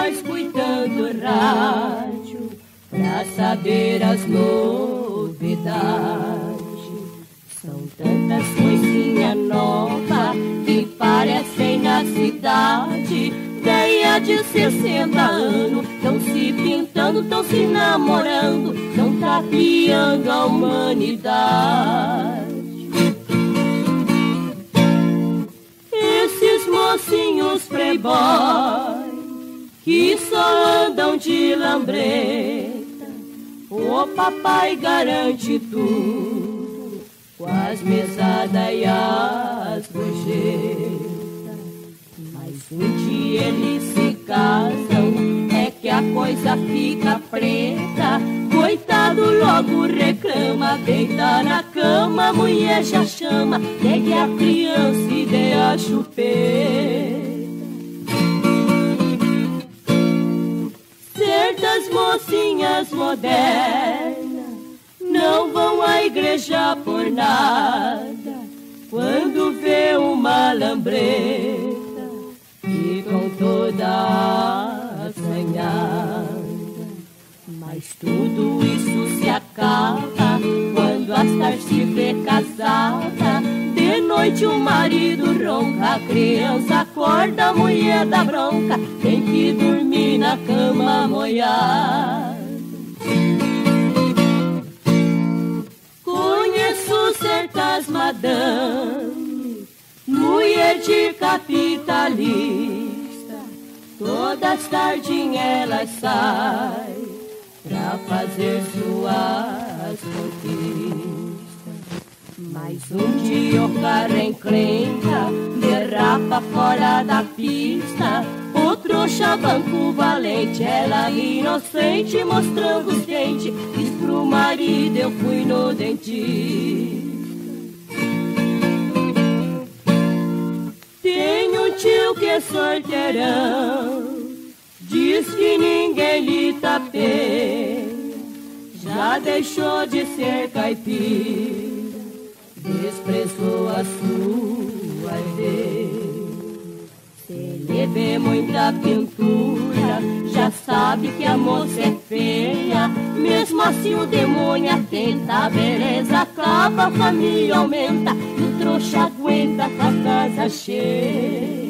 escutando rádio pra saber as novidades. São tantas coisinhas novas que parecem na cidade. Veia de 60 anos, tão se pintando, tão se namorando, tão tapeando a humanidade. Esses mocinhos playboy que só andam de lambreta, o papai garante tudo com as mesadas e as gorjetas. Mas um dia eles se casam, é que a coisa fica preta. Coitado logo reclama, deita na cama, a mulher já chama, pegue a criança e dê a chupeta. Certas mocinhas modernas não vão à igreja por nada. Quando vê uma lambreta, ficam toda assanhada. Mas tudo isso se acaba quando a Star se vê casada. De noite o marido ronca, a criança acorda, a mulher dá bronca, tem que dormir na cama molhada. Conheço certas madame, mulher de capitalista, todas tardinhas elas saem pra fazer suas conquistas. Mas um dia o cara encrenca, derrapa fora da pista. O trouxa banco valente, ela inocente, mostrando os dentes, diz pro marido: eu fui no dentista. Tem um tio que é solteirão, diz que ninguém lhe tapeia, já deixou de ser caipira, desprezou a sua ideia. Se ele vê muita pintura, já sabe que a moça é feia. Mesmo assim o demônio atenta, a beleza acaba, a família aumenta, e o trouxa aguenta com a casa cheia.